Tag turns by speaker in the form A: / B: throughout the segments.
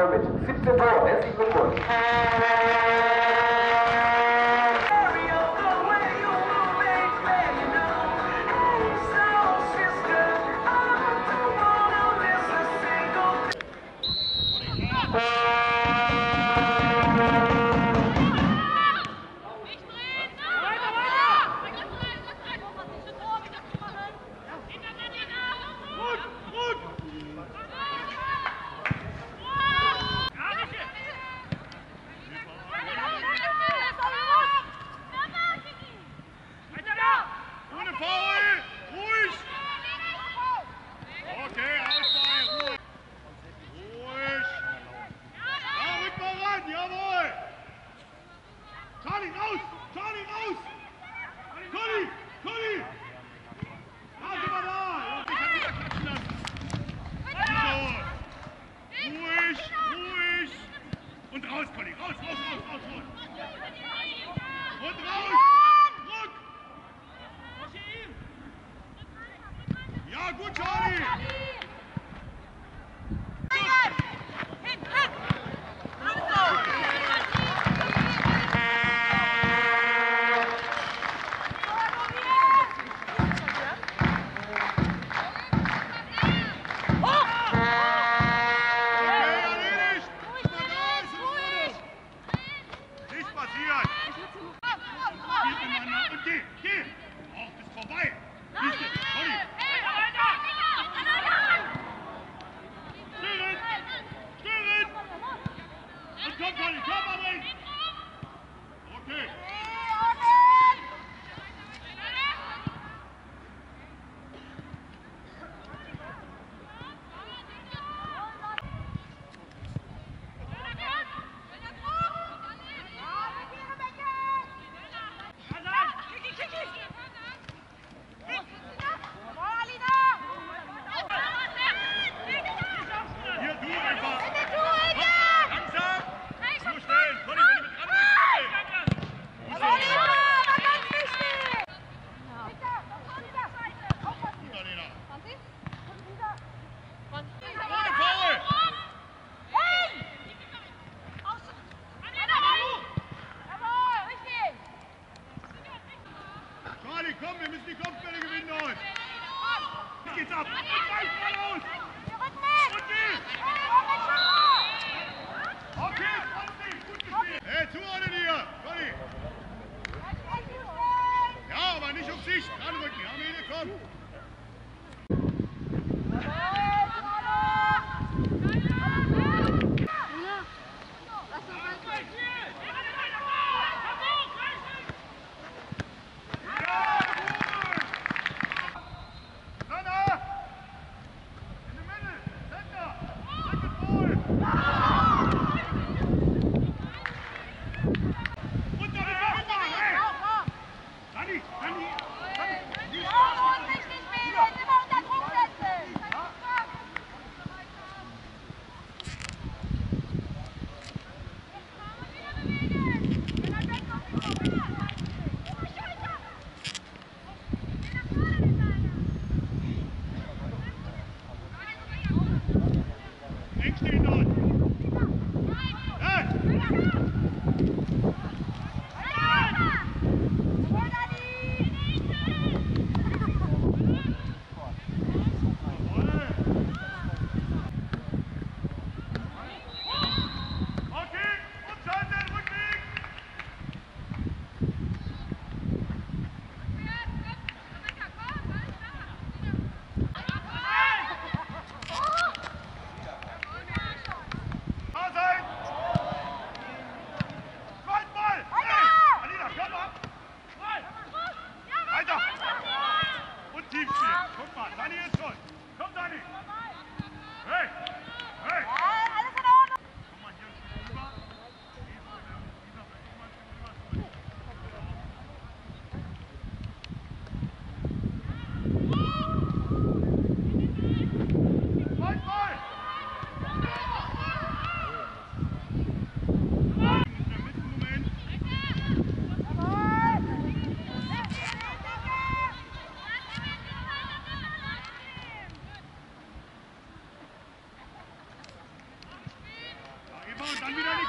A: mit 17 Toren. Herzlichen Glückwunsch.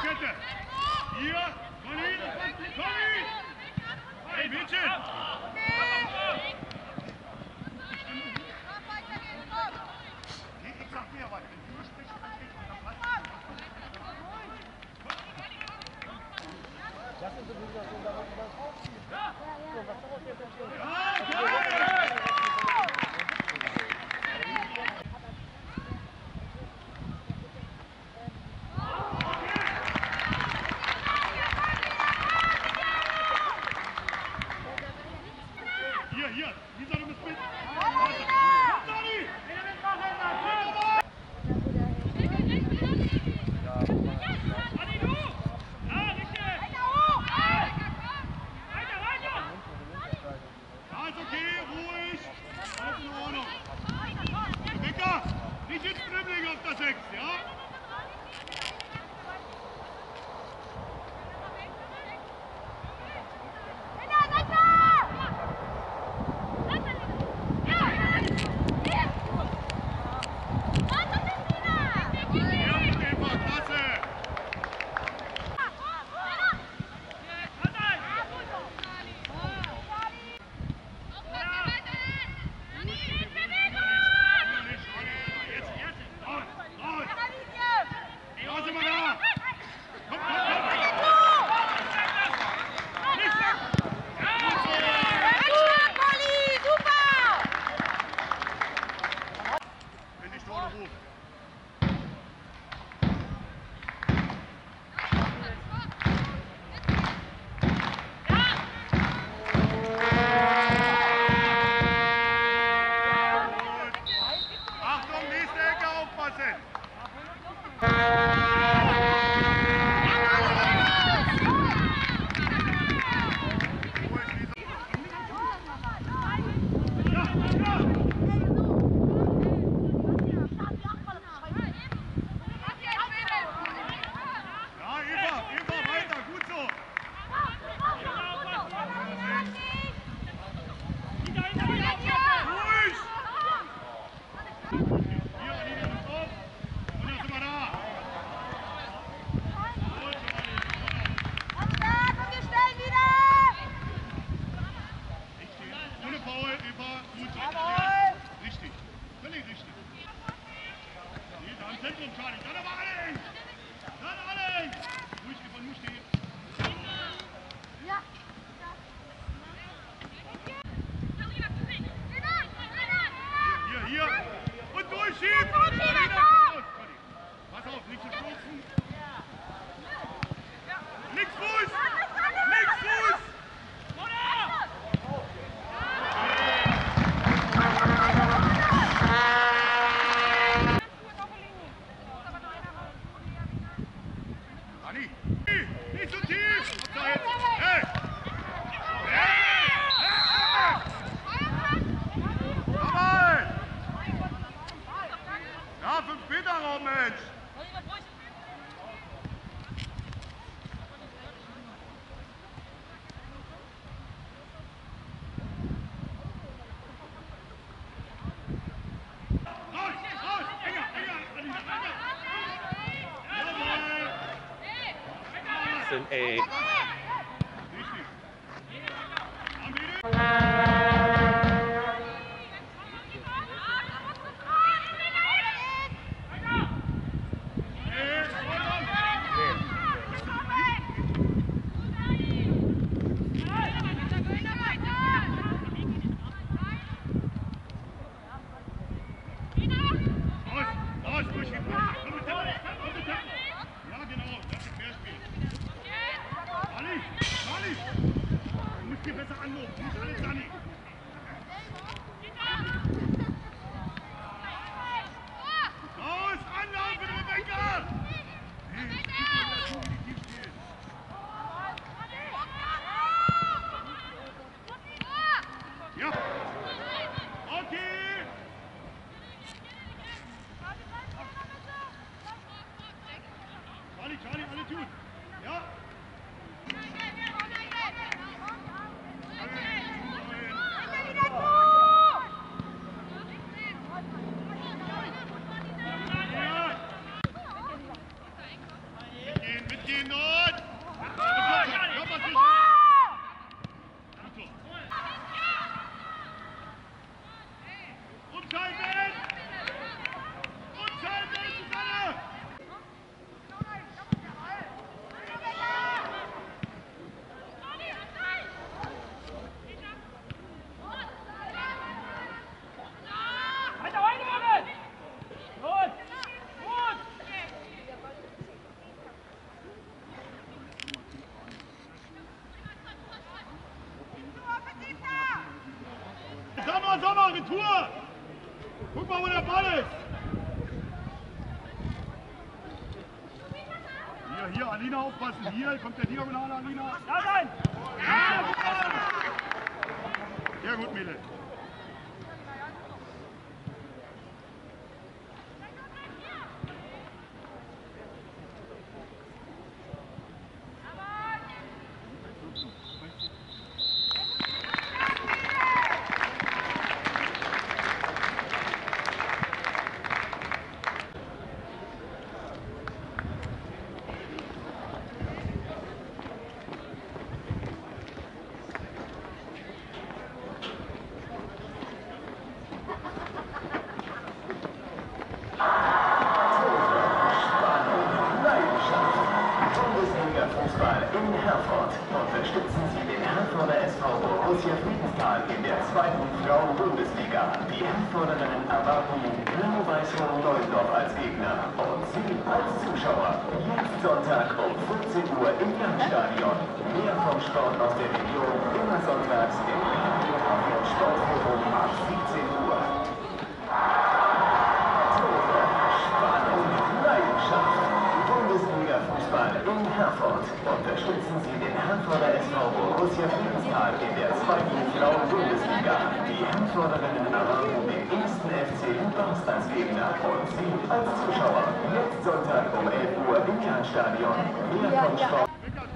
B: Viererkette. Hier, Conny, Conny! Hey, Mädchen! Ich sag dir was, wenn du sprichst, dann geht es.
C: Das ist so wieder so, da was aufziehen. So, was daraus jetzt entsteht.
B: Hier, Lisa, du bist mit. Nicht ins Dribbling auf der 6, ja? Nicht so tief! Hey! Ja, 5 Meter Raum, Mensch!
D: Sind 8.
B: Charlie, alle tun. Ja? Mitgehen, Retour! Guck mal, wo der Ball ist! Hier, Alina aufpassen! Hier kommt der Diagonale, Alina! Da sein! Sehr gut, Mädel!
D: Unterstützen Sie den Herforder SV Borussia Friedenstal in der 2. Frauen-Bundesliga. Die Herforderinnen erwarten Blau-Weiß-Neuendorf als Gegner und Sie als Zuschauer. Jetzt Sonntag um 14 Uhr im Landstadion. Mehr vom Sport aus der Region immer sonntags im Radio Sportforum ab 17 Uhr. Tore, Spannung, Leidenschaft. Bundesliga-Fußball in Herford. Unterstützen Sie den Herforder SV Borussia Friedenstal in der 2. Frauen-Bundesliga. Die Herforderinnen erwarten den 1. FC Lübars als Gegner und Sie als Zuschauer. Jetzt Sonntag um 11 Uhr im Landstadion. Mehr vom Sport.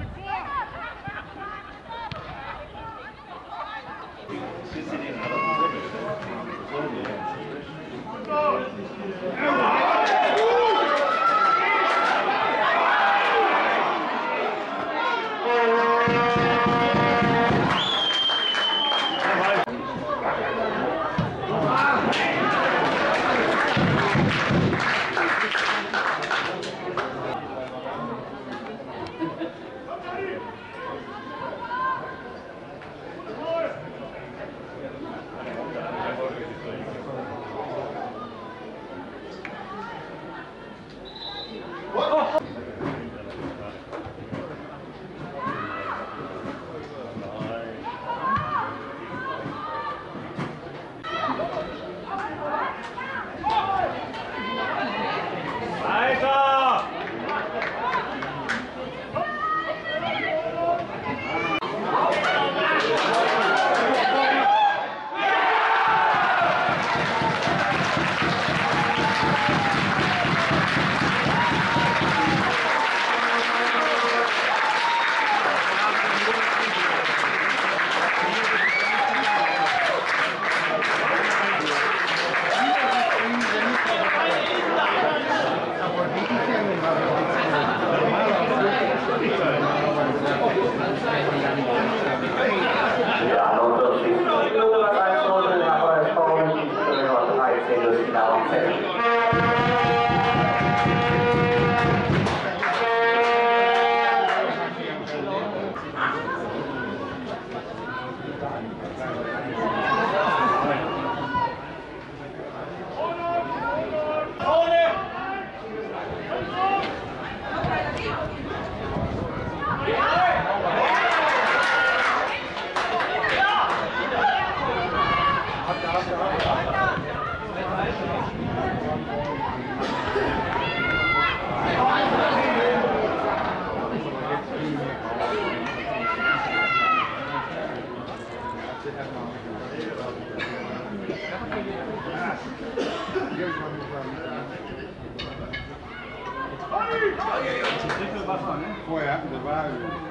B: Vorher, das war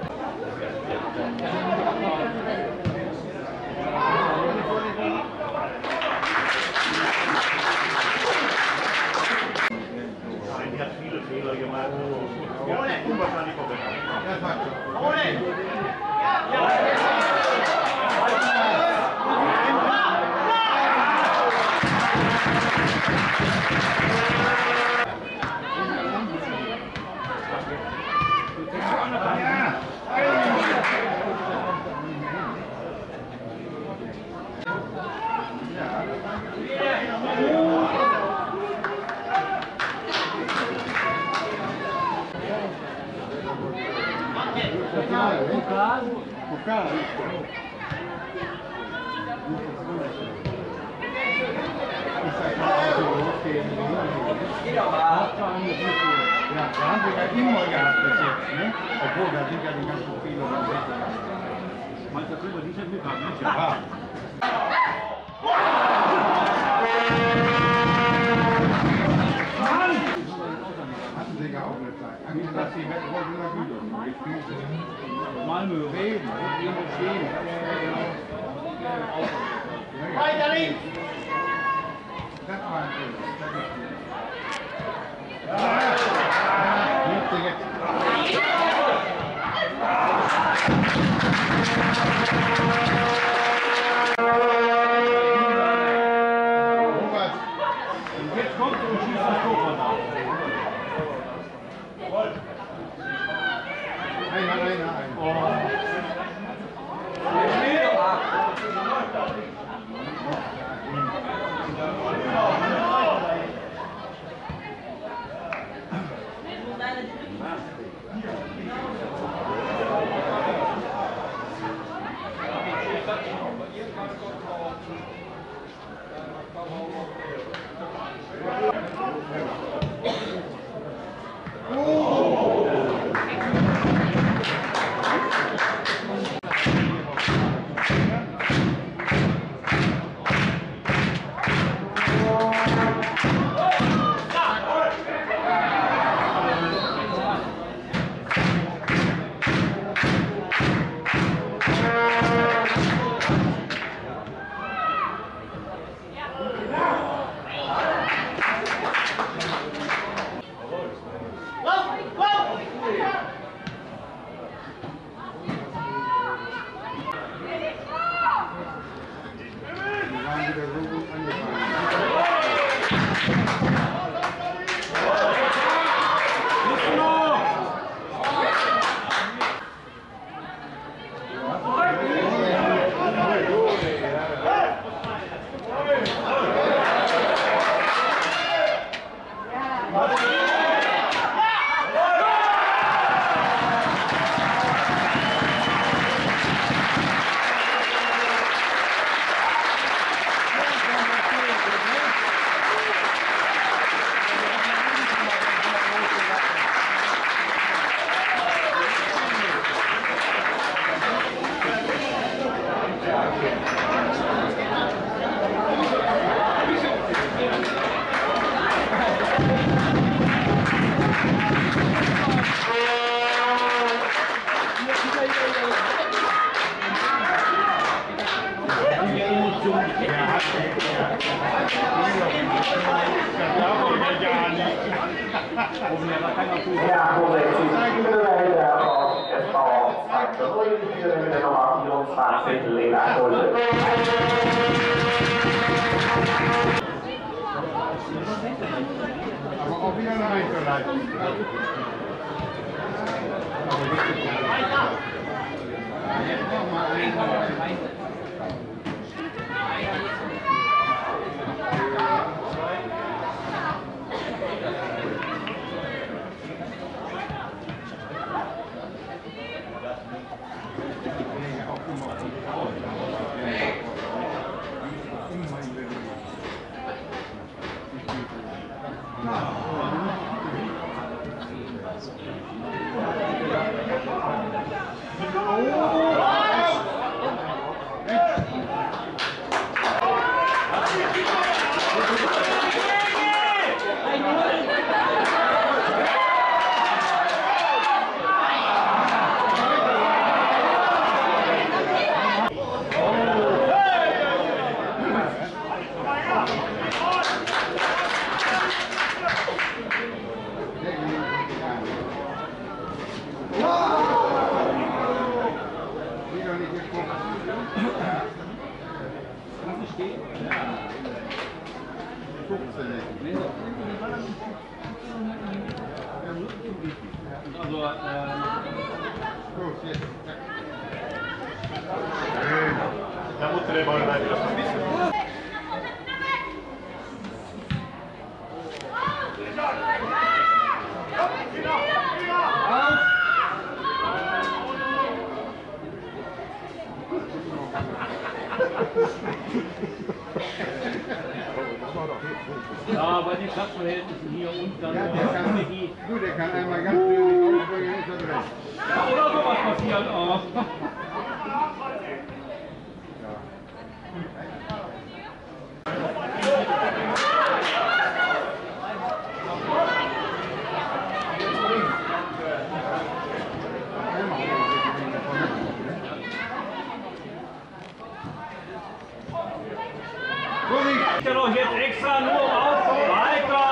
E: die hat viele Fehler gemacht. Unwahrscheinlich
B: O cara.
C: Hauptsache hier gut. Ja, da haben wir ja immer gehabt bis jetzt, ne? Obwohl, da sind ja die ganzen Fehler dann weggegangen. Meinst du, darüber die sind mitgegangen, nicht? Ja. Mann! Hatten sie ja auch eine Zeit. Eigentlich dass die Welt heute immer gut ist. Malmö, Reden, irgendwo stehen. Weiter links! Das war ein Fehler. Jetzt kommt und schießt das Tor von da. Einer.
A: Ja, korrekt. Die Spielleiter aus SV Frankfurt führen mit der Nummer 24 Lena Schulte.
C: Aber auch wieder eine Einzelleitung. Jetzt noch mal ein.
E: Da musste der Ball rein.
C: Ja, bei den Platzverhältnissen hier und dann
F: Ja, der kann einmal ganz dünn aufbringen, ist er drin.
C: Ja, oder sowas passiert auch. Ich kann doch jetzt extra nur auf weiter!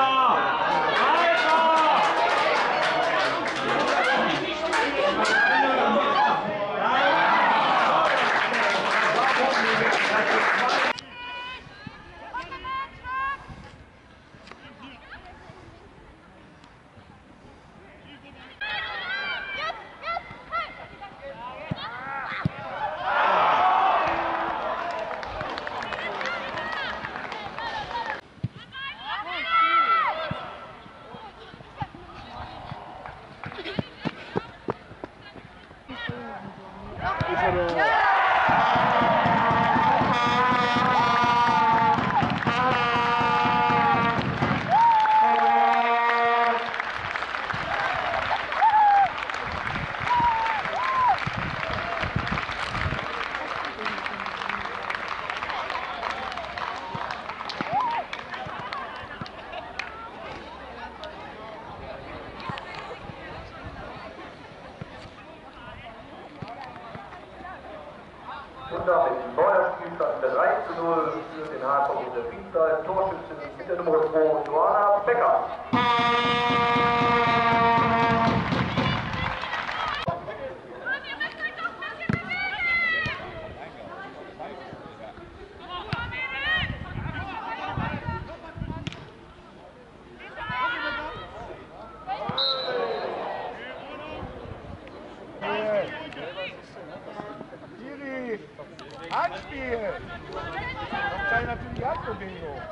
A: Und damit neuer Spielstand 3:0 für den HSV der Winter. Torschützin mit der Nummer 2, Johanna Becker.
B: Handspiel! Das sei natürlich Handbewegung.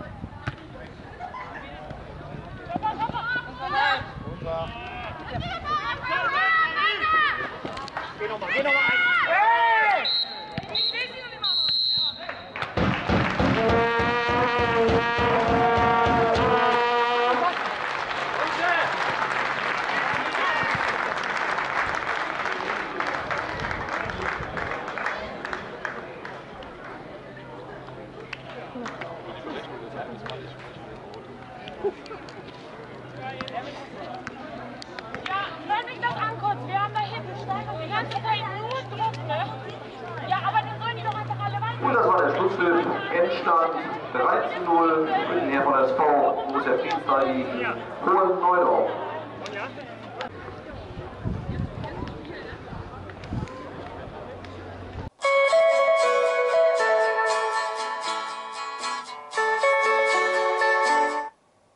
B: Geh nochmal ein. Hey!
G: Ja, wenn mich das anguckt, wir haben da hinten standen und die ganze Zeit nur Druck, ne? Ja, aber dann sollen die doch einfach alle weiter.
A: Und das war der Schlusspfiff. Endstand 3:0 für den Herr von der SV Borussia Friedenstal gegen Polen Neudorf.